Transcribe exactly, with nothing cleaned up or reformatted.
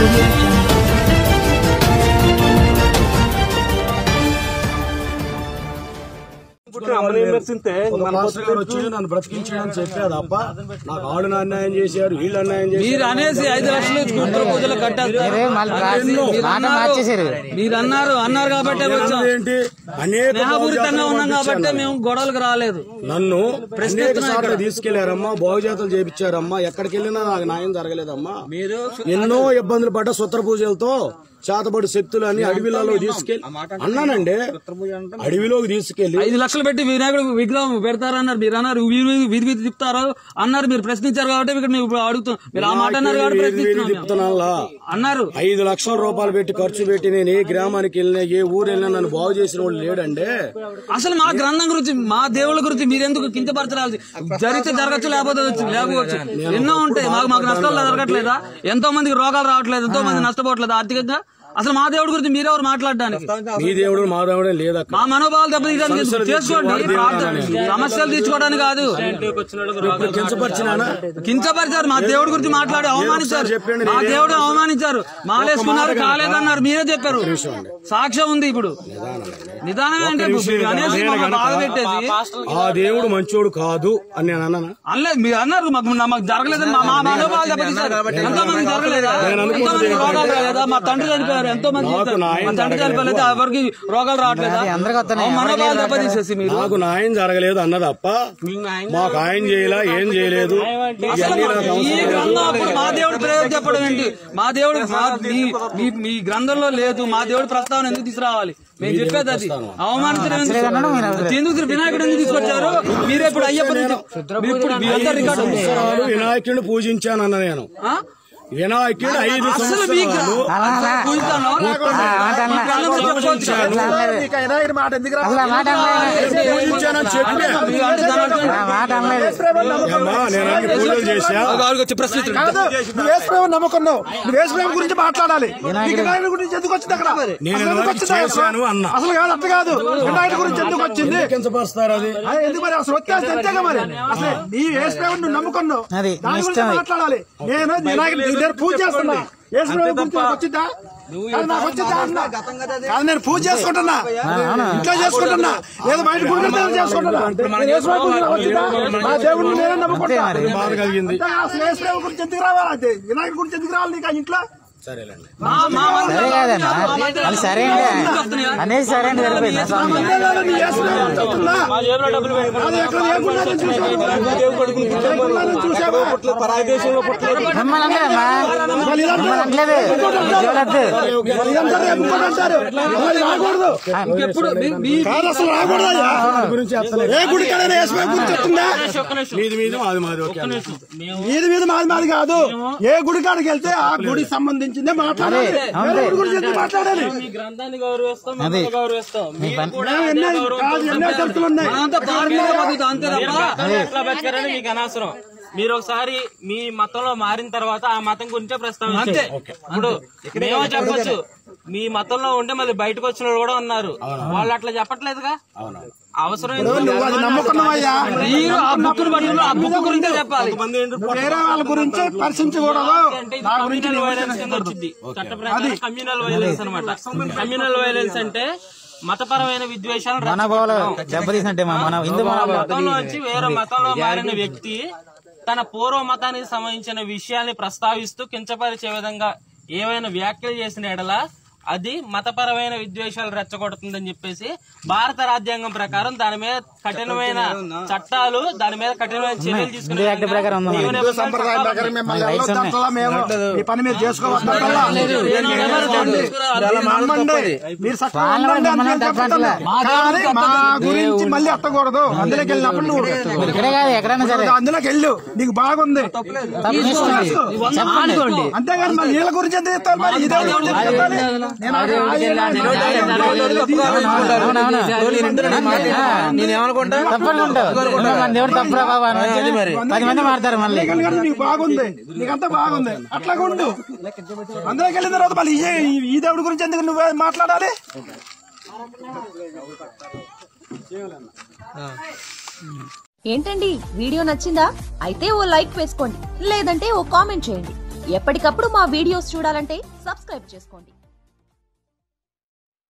నన్ను బ్రతికించాడని చెప్పాడు అప్ప నాకు ఆడు అన్యాయం చేశారు వీళ్ళు అన్యాయం చేశారు మీరు అనేసి ఐదు లక్షలు పూజలు కట్టారు మీరు అన్నారు అన్నారు కాబట్టి ఏంటి స్నేహపూరితంగా ఉన్నాం కాబట్టి మేము గొడవలకు రాలేదు. నన్ను ప్రశ్న తీసుకెళ్లారమ్మా, బాగుజాతలు చేపించారమ్మా, ఎక్కడికి వెళ్ళినా నాకు న్యాయం జరగలేదమ్మా. మీరు ఎన్నో ఇబ్బందులు పడ్డ సుత్ర పూజలతో చేతబడి శక్తులు అని అడవిలో తీసుకెళ్లి అన్నానండి. అడవిలోకి తీసుకెళ్లి ఐదు లక్షలు పెట్టి వినాయకుడు విగ్రహం పెడతారన్నారు. మీరు అన్నారు వీధి వీధి తిప్పుతారు అన్నారు. మీరు ప్రశ్నించారు కాబట్టి ఇక్కడ మేము అడుగుతాం. మీరు ఆ మాట అన్నారు కాబట్టి అన్నారు. ఐదు లక్షల రూపాయలు పెట్టి ఖర్చు పెట్టి నేను ఏ గ్రామానికి వెళ్ళినా ఏ ఊరు వెళ్ళినా నన్ను బాగు చేసిన వాళ్ళు లేడండి. అసలు మా గ్రంథం గురించి మా దేవుళ్ళ గురించి మీరెందుకు కించపరచరాల్సి? జరిగితే జరగచ్చు, లేకపోతే లేకపోవచ్చు. ఎన్నో ఉంటాయి. మాకు మాకు నష్టాలు జరగట్లేదా? ఎంతో మందికి రోగాలు రావట్లేదు, ఎంతో మంది నష్టపోవట్లేదు ఆర్థికంగా. అసలు మా దేవుడి గురించి మీరెవరు మాట్లాడడానికి? మీ దేవుడు మా దేవుడే లేదా? మా మనోభావాలు దెబ్బతీయడానికి చేసుకోండి, సమస్యలు తీర్చుకోవడానికి కాదు. కించపరిచారు, మా దేవుడి గురించి మాట్లాడి అవమానించారు. మా దేవుడు అవమానించారు. మాలేసుకున్నారు, కాలేదన్నారు, మీరే చెప్పారు. సాక్ష్యం ఉంది. ఇప్పుడు నిదానమే అంటే అనేసి బాగా పెట్టేసి ఆ దేవుడు మంచోడు కాదు అని నేను అన్నాను. అనలేదు, మీరు అన్నారు. మాకు మాకు జరగలేదని మా మనోభావాలు దెబ్బతీశారు. ఎంతో మంది జరగలేదా? ఎంతో మంది రోగాలు రాలేదా? మా తండ్రి చనిపోయారు, ఎంతో మంది తండ్రి చనిపోలేదు, ఎవరికి రోగాలు రావట్లేదా? మనోభావాలు దెబ్బతీసేసి మీరు నాకు న్యాయం జరగలేదు అన్నది అప్ప. మాకు ఆయన చేయలే, ఏం చేయలేదు. ఈ గ్రంథం అప్పుడు మా దేవుడు ప్రయోజనం చెప్పడం ఏంటి? మా దేవుడు మీ గ్రంథంలో లేదు. మా దేవుడు ప్రస్తావన ఎందుకు తీసుకురావాలి? మేము చెప్పేది అది. అవమానించడం ఎందుకు? వినాయకుడు ఎందుకు తీసుకొచ్చారు? మీరే ఇప్పుడు అయ్యప్ప ఇప్పుడు మీరంతా రికార్డు వినాయకుడిని పూజించానన్న నేను. వినాయకుడు ఐదు నమ్మకున్నావు. నువ్వు వేసుప్రేమ గురించి మాట్లాడాలి. వినాయకుడి గురించి ఎందుకు వచ్చింది అక్కడ? అసలు కాదు, అట్లా కాదు. వినాయకుడి గురించి ఎందుకు వచ్చింది? ఎందుకు మరి అసలు వచ్చేస్తే అంతేగా మరి. అసలు నీ వేసుప్రేమ నువ్వు నమ్ముకున్నావు, దాని గురించి మాట్లాడాలి. నేను వినాయకుడు పూజ చేస్తున్నా. వచ్చిందా? నాకు వచ్చిందా అన్నా? కాదు, నేను పూజ చేసుకుంటున్నా, ఇంట్లో చేసుకుంటున్నా, లేదా బయట గుడి చేసుకుంటున్నా. మా దేవుడిని నేనే నమ్ముకుంటా. అసలు వేసుప్రేమ గురించి ఎందుకు రావాలి? వినాయకుడి గురించి ఎందుకు రావాలి నీకు ఇంట్లో? సరే అనేది సరే అని సరిపోయింది. మీది మీద మాది మాది కాదు. ఏ గుడి కాడికి వెళ్తే ఆ గుడికి సంబంధించి మాట్లాడాలి. మీ గ్రంథాన్ని గౌరవిస్తాం, గౌరవిస్తాం. మీకు అనవసరం. మీరు ఒకసారి మీ మతంలో మారిన తర్వాత ఆ మతం గురించే ప్రస్తావించే. ఇప్పుడు మేమో చెప్పొచ్చు, మీ మతంలో ఉంటే మళ్ళీ బయటకు వచ్చిన వాళ్ళు కూడా ఉన్నారు. వాళ్ళు అట్లా చెప్పట్లేదుగా. అవసరం చెప్పాలి. వేరే వాళ్ళ గురించి పరిశీలించకూడదు. చట్ట ప్రకారం కమ్యూనల్ వైలెన్స్ అనమాట. కమ్యూనల్ వైలెన్స్ అంటే మతపరమైన విద్వేషాలు మతంలోంచి వేరే మతంలో మారిన వ్యక్తి తన పూర్వ మతానికి సంబంధించిన విషయాన్ని ప్రస్తావిస్తూ కించపరిచే విధంగా ఏవైనా వ్యాఖ్యలు చేసిన ఎడల అది మతపరమైన విద్వేషాలు రెచ్చగొడుతుందని చెప్పేసి భారత రాజ్యాంగం ప్రకారం దాని మీద కఠినమైన చట్టాలు, దాని మీద కఠినమైన చర్యలు తీసుకునే పని మీరు చేసుకోవచ్చు. మా గురించి మళ్ళీ అట్టకూడదు. అందులోకి వెళ్ళినప్పుడు నువ్వు అందులోకి వెళ్ళు, నీకు బాగుంది. అంతేగాని మళ్ళీ వీళ్ళ గురించి ఎంత చెప్తారు? మరి ఇదే నేనేమనుకుంటా దేవుడు తప్పురా బాబా పది మంది మారుతారు. మళ్ళీ నీకు బాగుంది, నీకంతా బాగుంది, అట్లాగా ఉండు. అందులోకి వెళ్ళిన తర్వాత మళ్ళీ ఈ దేవుడి గురించి ఎందుకు నువ్వు మాట్లాడాలి? ఏంటండి వీడియో నచ్చిందా? అయితే ఓ లైక్ వేసుకోండి, లేదంటే ఓ కామెంట్ చేయండి. ఎప్పటికప్పుడు మా వీడియోస్ చూడాలంటే సబ్స్క్రైబ్ చేసుకోండి.